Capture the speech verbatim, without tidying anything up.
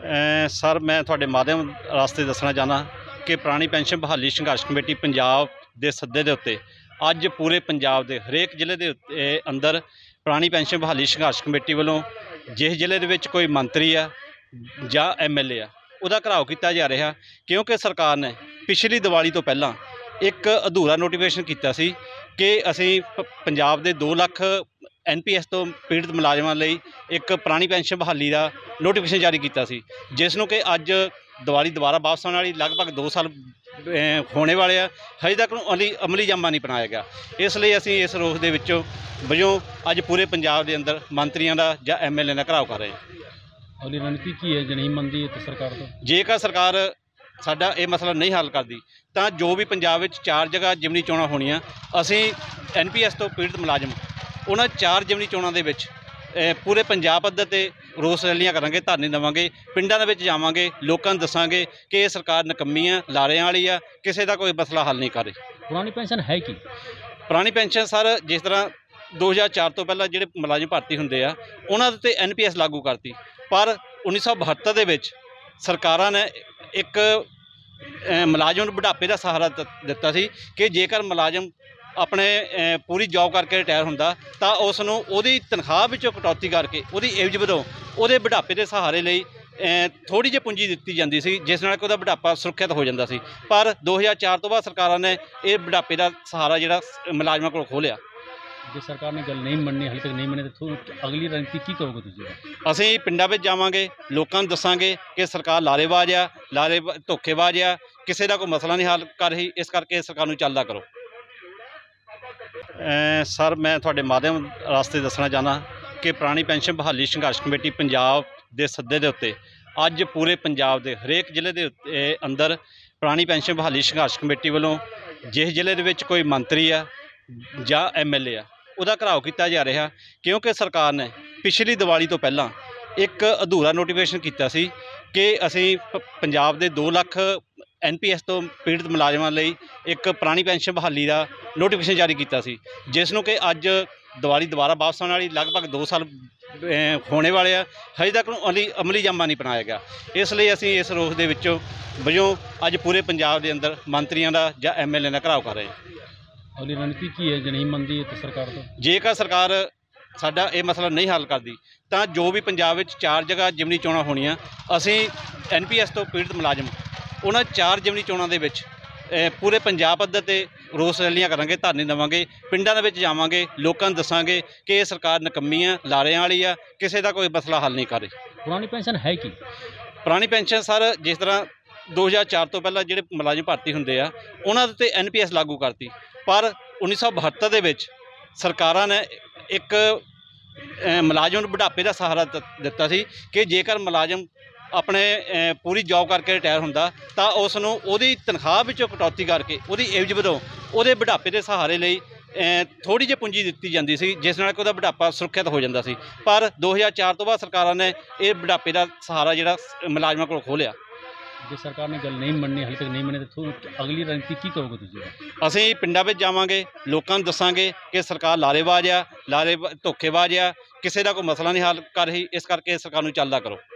ਅ, sir ਮੈਂ ਤੁਹਾਡੇ ਮਾਧਿਅਮ ਰਾਸਤੇ ਦੱਸਣਾ ਚਾਹੁੰਦਾ ਕਿ ਪੁਰਾਣੀ ਪੈਨਸ਼ਨ ਬਹਾਲੀ ਸੰਘਰਸ਼ ਕਮੇਟੀ ਪੰਜਾਬ ਦੇ ਸੱਦੇ ਦੇ ਉੱਤੇ ਅੱਜ ਪੂਰੇ ਪੰਜਾਬ ਦੇ ਹਰੇਕ ਜ਼ਿਲ੍ਹੇ ਦੇ ਉੱਤੇ ਅੰਦਰ ਪੁਰਾਣੀ ਪੈਨਸ਼ਨ ਬਹਾਲੀ ਸੰਘਰਸ਼ ਕਮੇਟੀ ਵੱਲੋਂ ਜਿਸ ਜ਼ਿਲ੍ਹੇ ਦੇ ਵਿੱਚ ਕੋਈ ਮੰਤਰੀ ਆ ਜਾਂ ਐਮ ਐਲ ਏ ਆ ਉਹਦਾ ਘਿਰਾਓ ਕੀਤਾ ਜਾ ਰਿਹਾ, ਕਿਉਂਕਿ ਸਰਕਾਰ ਨੇ ਪਿਛਲੀ ਦੀਵਾਲੀ ਤੋਂ ਪਹਿਲਾਂ ਇੱਕ ਅਧੂਰਾ ਨੋਟੀਫਿਕੇਸ਼ਨ ਕੀਤਾ ਸੀ ਕਿ ਅਸੀਂ ਪ ਪੰਜਾਬ ਦੇ ਦੋ ਲੱਖ ਐਨ ਪੀ ਐਸ ਤੋਂ ਪੀੜਤ ਮੁਲਾਜ਼ਮਾਂ ਲਈ ਇੱਕ ਪੁਰਾਣੀ ਪੈਨਸ਼ਨ ਬਹਾਲੀ ਦਾ ਨੋਟੀਫਿਕੇਸ਼ਨ ਜਾਰੀ ਕੀਤਾ ਸੀ, ਜਿਸ ਨੂੰ ਕਿ ਅੱਜ ਦੀਵਾਲੀ ਦੁਬਾਰਾ ਵਾਪਸ ਆਉਣ ਵਾਲੀ ਲਗਭਗ ਦੋ ਸਾਲ ਹੋਣੇ ਵਾਲੇ ਆ, ਹਜੇ ਤੱਕ ਨੂੰ ਅਮਲੀ ਅਮਲੀ ਜਾਮਾ ਨਹੀਂ ਬਣਾਇਆ ਗਿਆ। ਇਸ ਲਈ ਅਸੀਂ ਇਸ ਰੋਸ ਦੇ ਵਿੱਚੋਂ ਵਜੋਂ ਅੱਜ ਪੂਰੇ ਪੰਜਾਬ ਦੇ ਅੰਦਰ ਮੰਤਰੀਆਂ ਦਾ ਜਾਂ ਐਮ ਐਲ ਏ ਦਾ ਘਿਰਾਓ ਕਰ ਰਹੇ ਹਾਂ। ਅਗਲੀ ਰਣਨੀਤੀ ਕੀ ਹੈ ਜੇ ਨਹੀਂ ਮੰਨਦੀ ਸਰਕਾਰ ਤੋਂ? ਜੇਕਰ ਸਰਕਾਰ ਸਾਡਾ ਇਹ ਮਸਲਾ ਨਹੀਂ ਹੱਲ ਕਰਦੀ ਤਾਂ ਜੋ ਵੀ ਪੰਜਾਬ ਵਿੱਚ ਚਾਰ ਜਗ੍ਹਾ ਜਿਮਨੀ ਚੋਣਾਂ ਹੋਣੀਆਂ, ਅਸੀਂ ਐਨ ਪੀ ਐਸ ਤੋਂ ਪੀੜਤ ਮੁਲਾਜ਼ਮ ਉਹਨਾਂ ਚਾਰ ਜਿਮਨੀ ਚੋਣਾਂ ਦੇ ਵਿੱਚ ਪੂਰੇ ਪੰਜਾਬ ਪੱਧਰ 'ਤੇ ਰੋਸ ਰੈਲੀਆਂ ਕਰਾਂਗੇ, ਧਰਨੇ ਦੇਵਾਂਗੇ, ਪਿੰਡਾਂ ਦੇ ਵਿੱਚ ਜਾਵਾਂਗੇ, ਲੋਕਾਂ ਨੂੰ ਦੱਸਾਂਗੇ ਕਿ ਇਹ ਸਰਕਾਰ ਨਿਕੰਮੀ ਆ, ਲਾਰਿਆਂ ਵਾਲੀ ਆ, ਕਿਸੇ ਦਾ ਕੋਈ ਮਸਲਾ ਹੱਲ ਨਹੀਂ ਕਰ ਰਹੀ। ਪੁਰਾਣੀ ਪੈਨਸ਼ਨ ਹੈ ਕੀ? ਪੁਰਾਣੀ ਪੈਨਸ਼ਨ ਸਰ ਜਿਸ ਤਰ੍ਹਾਂ ਦੋ ਹਜ਼ਾਰ ਚਾਰ ਤੋਂ ਪਹਿਲਾਂ ਜਿਹੜੇ ਮੁਲਾਜ਼ਮ ਭਰਤੀ ਹੁੰਦੇ ਆ ਉਹਨਾਂ ਦੇ ਉੱਤੇ ਐਨ ਪੀ ਐਸ ਲਾਗੂ ਕਰਤੀ, ਪਰ ਉੱਨੀ ਸੌ ਬਹੱਤਰ ਦੇ ਵਿੱਚ ਸਰਕਾਰਾਂ ਨੇ ਇੱਕ ਮੁਲਾਜ਼ਮ ਨੂੰ ਬੁਢਾਪੇ ਦਾ ਸਹਾਰਾ ਦਿੱਤਾ ਸੀ ਕਿ ਜੇਕਰ ਮੁਲਾਜ਼ਮ ਆਪਣੇ ਪੂਰੀ ਜੌਬ ਕਰਕੇ ਰਿਟਾਇਰ ਹੁੰਦਾ ਤਾਂ ਉਸ ਨੂੰ ਉਹਦੀ ਤਨਖਾਹ ਵਿੱਚੋਂ ਕਟੌਤੀ ਕਰਕੇ ਉਹਦੀ ਏਜ ਵਧਾਓ ਉਹਦੇ ਬੁਢਾਪੇ ਦੇ ਸਹਾਰੇ ਲਈ ਥੋੜ੍ਹੀ ਜਿਹੀ ਪੂੰਜੀ ਦਿੱਤੀ ਜਾਂਦੀ ਸੀ, ਜਿਸ ਨਾਲ ਕਿ ਉਹਦਾ ਬੁਢਾਪਾ ਸੁਰੱਖਿਅਤ ਹੋ ਜਾਂਦਾ ਸੀ। ਪਰ ਦੋ ਹਜ਼ਾਰ ਚਾਰ ਤੋਂ ਬਾਅਦ ਸਰਕਾਰਾਂ ਨੇ ਇਹ ਬੁਢਾਪੇ ਦਾ ਸਹਾਰਾ ਜਿਹੜਾ ਮੁਲਾਜ਼ਮਾਂ ਕੋਲ ਖੋਲ੍ਹਿਆ। ਜੇ ਸਰਕਾਰ ਨੇ ਗੱਲ ਨਹੀਂ ਮੰਨੀ, ਹਾਲੇ ਤੱਕ ਨਹੀਂ ਮੰਨੀ, ਤਾਂ ਅਗਲੀ ਰਣਨੀਤੀ ਕੀ ਕਰੋਗੇ ਤੁਸੀਂ? ਅਸੀਂ ਪਿੰਡਾਂ ਵਿੱਚ ਜਾਵਾਂਗੇ, ਲੋਕਾਂ ਨੂੰ ਦੱਸਾਂਗੇ ਕਿ ਸਰਕਾਰ ਲਾਰੇਬਾਜ਼ ਆ, ਲਾਰੇ ਧੋਖੇਬਾਜ਼ ਆ, ਕਿਸੇ ਦਾ ਕੋਈ ਮਸਲਾ ਨਹੀਂ ਹੱਲ ਕਰ ਰਹੀ, ਇਸ ਕਰਕੇ ਸਰਕਾਰ ਨੂੰ ਚੱਲਦਾ ਕਰੋ। ਸਰ ਮੈਂ ਤੁਹਾਡੇ ਮਾਧਿਅਮ ਰਾਸਤੇ ਦੱਸਣਾ ਚਾਹੁੰਦਾ ਕਿ ਪੁਰਾਣੀ ਪੈਨਸ਼ਨ ਬਹਾਲੀ ਸੰਘਰਸ਼ ਕਮੇਟੀ ਪੰਜਾਬ ਦੇ ਸੱਦੇ ਦੇ ਉੱਤੇ ਅੱਜ ਪੂਰੇ ਪੰਜਾਬ ਦੇ ਹਰੇਕ ਜ਼ਿਲ੍ਹੇ ਦੇ ਉੱਤੇ ਅੰਦਰ ਪੁਰਾਣੀ ਪੈਨਸ਼ਨ ਬਹਾਲੀ ਸੰਘਰਸ਼ ਕਮੇਟੀ ਵੱਲੋਂ ਜਿਸ ਜ਼ਿਲ੍ਹੇ ਦੇ ਵਿੱਚ ਕੋਈ ਮੰਤਰੀ ਆ ਜਾਂ ਐਮ ਐਲ ਏ ਆ ਉਹਦਾ ਘਿਰਾਓ ਕੀਤਾ ਜਾ ਰਿਹਾ, ਕਿਉਂਕਿ ਸਰਕਾਰ ਨੇ ਪਿਛਲੀ ਦੀਵਾਲੀ ਤੋਂ ਪਹਿਲਾਂ ਇੱਕ ਅਧੂਰਾ ਨੋਟੀਫਿਕੇਸ਼ਨ ਕੀਤਾ ਸੀ ਕਿ ਅਸੀਂ ਪ ਪੰਜਾਬ ਦੇ ਦੋ ਲੱਖ ਐਨ ਪੀ ਐਸ ਤੋਂ ਪੀੜਤ ਮੁਲਾਜ਼ਮਾਂ ਲਈ ਇੱਕ ਪੁਰਾਣੀ ਪੈਨਸ਼ਨ ਬਹਾਲੀ ਦਾ ਨੋਟੀਫਿਕੇਸ਼ਨ ਜਾਰੀ ਕੀਤਾ ਸੀ, ਜਿਸ ਨੂੰ ਕਿ ਅੱਜ ਦੀਵਾਲੀ ਦੁਬਾਰਾ ਵਾਪਸ ਆਉਣ ਵਾਲੀ ਲਗਭਗ ਦੋ ਸਾਲ ਹੋਣੇ ਵਾਲੇ ਆ, ਹਜੇ ਤੱਕ ਨੂੰ ਅਮਲੀ ਅਮਲੀ ਜਾਮਾ ਨਹੀਂ ਬਣਾਇਆ ਗਿਆ। ਇਸ ਲਈ ਅਸੀਂ ਇਸ ਰੋਸ ਦੇ ਵਿੱਚੋਂ ਵਜੋਂ ਅੱਜ ਪੂਰੇ ਪੰਜਾਬ ਦੇ ਅੰਦਰ ਮੰਤਰੀਆਂ ਦਾ ਜਾਂ ਐਮ ਐਲ ਏ ਦਾ ਘਿਰਾਓ ਕਰ ਰਹੇ ਹਾਂ। ਅਗਲੀ ਰਣਨੀਤੀ ਕੀ ਹੈ ਜੇ ਨਹੀਂ ਮੰਨਦੀ ਸਰਕਾਰ ਤੋਂ? ਜੇਕਰ ਸਰਕਾਰ ਸਾਡਾ ਇਹ ਮਸਲਾ ਨਹੀਂ ਹੱਲ ਕਰਦੀ ਤਾਂ ਜੋ ਵੀ ਪੰਜਾਬ ਵਿੱਚ ਚਾਰ ਜਗ੍ਹਾ ਜਿਮਨੀ ਚੋਣਾਂ ਹੋਣੀਆਂ, ਅਸੀਂ ਐਨ ਪੀ ਐਸ ਤੋਂ ਪੀੜਤ ਮੁਲਾਜ਼ਮ ਉਹਨਾਂ ਚਾਰ ਜਿਮਨੀ ਚੋਣਾਂ ਦੇ ਵਿੱਚ ਪੂਰੇ ਪੰਜਾਬ ਪੱਧਰ 'ਤੇ ਰੋਸ ਰੈਲੀਆਂ ਕਰਾਂਗੇ, ਧਰਨੇ ਦੇਵਾਂਗੇ, ਪਿੰਡਾਂ ਦੇ ਵਿੱਚ ਜਾਵਾਂਗੇ, ਲੋਕਾਂ ਨੂੰ ਦੱਸਾਂਗੇ ਕਿ ਇਹ ਸਰਕਾਰ ਨਿਕੰਮੀ ਆ, ਲਾਰਿਆਂ ਵਾਲੀ ਆ, ਕਿਸੇ ਦਾ ਕੋਈ ਮਸਲਾ ਹੱਲ ਨਹੀਂ ਕਰ ਰਹੀ। ਪੁਰਾਣੀ ਪੈਨਸ਼ਨ ਹੈ ਕੀ? ਪੁਰਾਣੀ ਪੈਨਸ਼ਨ ਸਰ ਜਿਸ ਤਰ੍ਹਾਂ ਦੋ ਹਜ਼ਾਰ ਚਾਰ ਤੋਂ ਪਹਿਲਾਂ ਜਿਹੜੇ ਮੁਲਾਜ਼ਮ ਭਰਤੀ ਹੁੰਦੇ ਆ ਉਹਨਾਂ ਦੇ ਉੱਤੇ ਐਨ ਪੀ ਐਸ ਲਾਗੂ ਕਰਤੀ, ਪਰ ਉੱਨੀ ਸੌ ਬਹੱਤਰ ਦੇ ਵਿੱਚ ਸਰਕਾਰਾਂ ਨੇ ਇੱਕ ਮੁਲਾਜ਼ਮ ਨੂੰ ਬੁਢਾਪੇ ਦਾ ਸਹਾਰਾ ਦਿੱਤਾ ਸੀ ਕਿ ਜੇਕਰ ਮੁਲਾਜ਼ਮ ਆਪਣੇ ਪੂਰੀ ਜੌਬ ਕਰਕੇ ਰਿਟਾਇਰ ਹੁੰਦਾ ਤਾਂ ਉਸ ਨੂੰ ਉਹਦੀ ਤਨਖਾਹ ਵਿੱਚੋਂ ਕਟੌਤੀ ਕਰਕੇ ਉਹਦੀ ਏਜ ਵਧਾਓ ਉਹਦੇ ਬੁਢਾਪੇ ਦੇ ਸਹਾਰੇ ਲਈ ਥੋੜ੍ਹੀ ਜਿਹੀ ਪੂੰਜੀ ਦਿੱਤੀ ਜਾਂਦੀ ਸੀ, ਜਿਸ ਨਾਲ ਕਿ ਉਹਦਾ ਬੁਢਾਪਾ ਸੁਰੱਖਿਅਤ ਹੋ ਜਾਂਦਾ ਸੀ। ਪਰ ਦੋ ਹਜ਼ਾਰ ਚਾਰ ਤੋਂ ਬਾਅਦ ਸਰਕਾਰਾਂ ਨੇ ਇਹ ਬੁਢਾਪੇ ਦਾ ਸਹਾਰਾ ਜਿਹੜਾ ਮੁਲਾਜ਼ਮਾਂ ਕੋਲ ਖੋਲ੍ਹਿਆ। ਜੇ ਸਰਕਾਰ ਨੇ ਗੱਲ ਨਹੀਂ ਮੰਨੀ, ਹਾਲੇ ਤੱਕ ਨਹੀਂ ਮੰਨੀ, ਤਾਂ ਅਗਲੀ ਰਣਨੀਤੀ ਕੀ ਕਰੋਗੇ ਤੁਸੀਂ? ਅਸੀਂ ਪਿੰਡਾਂ ਵਿੱਚ ਜਾਵਾਂਗੇ, ਲੋਕਾਂ ਨੂੰ ਦੱਸਾਂਗੇ ਕਿ ਸਰਕਾਰ ਲਾਰੇਬਾਜ਼ ਆ, ਲਾਰੇ ਧੋਖੇਬਾਜ਼ ਆ, ਕਿਸੇ ਦਾ ਕੋਈ ਮਸਲਾ ਨਹੀਂ ਹੱਲ ਕਰ ਰਹੀ, ਇਸ ਕਰਕੇ ਸਰਕਾਰ ਨੂੰ ਚੱਲਦਾ ਕਰੋ।